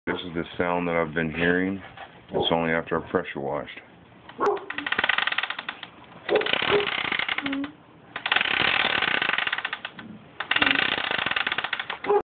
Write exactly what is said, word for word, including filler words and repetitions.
This is the sound that I've been hearing. It's only after I pressure washed.